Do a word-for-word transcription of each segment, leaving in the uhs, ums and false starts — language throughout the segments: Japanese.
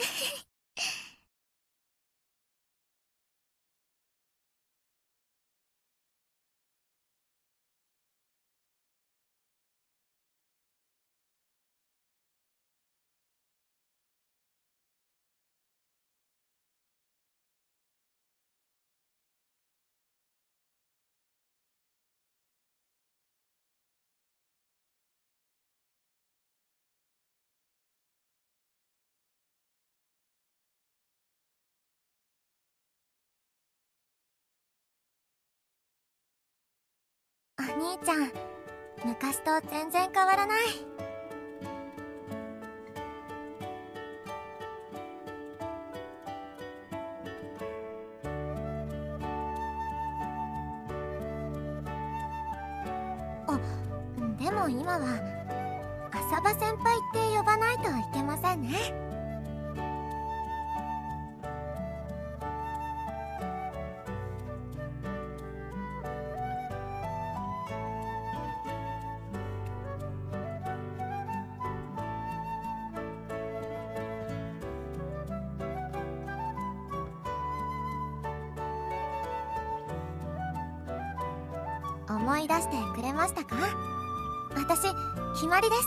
お兄ちゃん、昔と全然変わらない。あ、でも今は浅葉先輩って呼ばないといけませんね。思い出してくれましたか？私、ひまりです。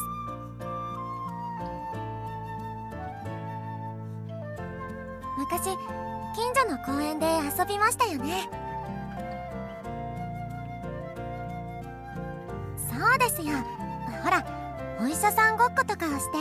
昔、近所の公園で遊びましたよね。そうですよ。ほら、お医者さんごっことかをして。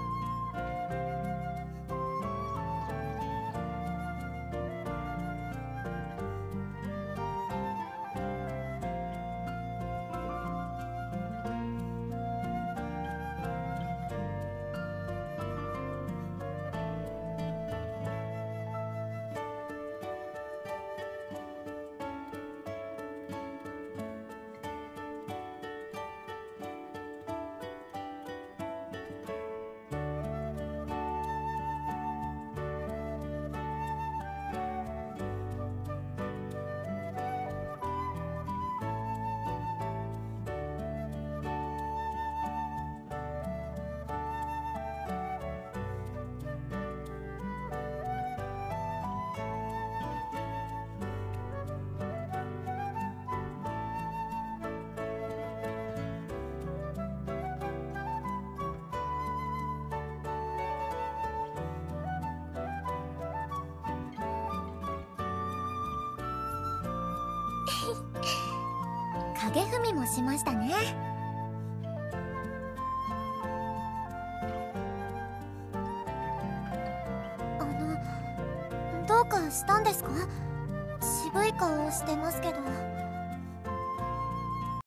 影踏みもしましたね。あの、どうかしたんですか？渋い顔をしてますけど。